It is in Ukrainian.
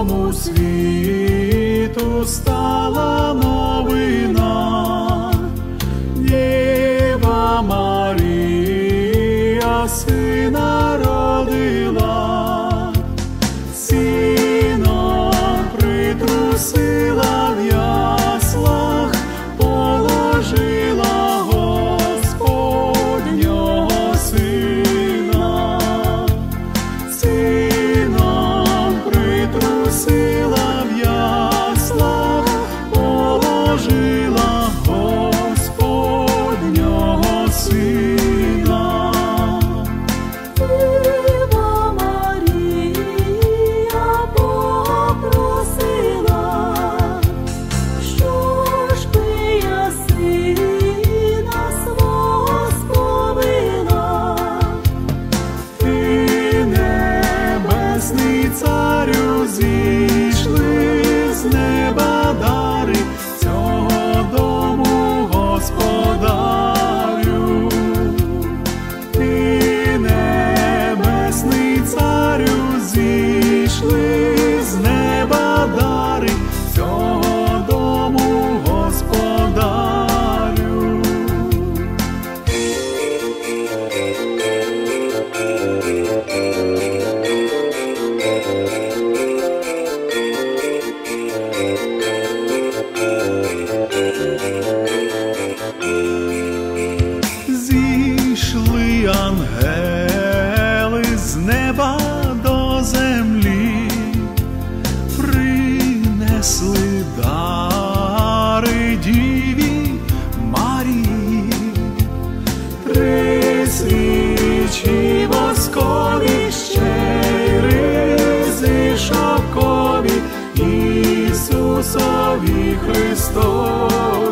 всьому світу стала новина. Дєва Марія сина родила, сіном притрусила в яслах, положила Господнього сина. Сіном притрусила в яслах, положила Господнього сина. Діва Марія попросила, що ж би я сина свого сповила. Ти, небесний царю, зійшли з неба дари цього дому господарю. Ти, небесний царю, зійшли з неба дари цього дому господарю. Зійшли ангели з неба до землі, принесли дари Діві Марії. 3 свічі воскові, ще й ризи шовкові, Ісусові Христові.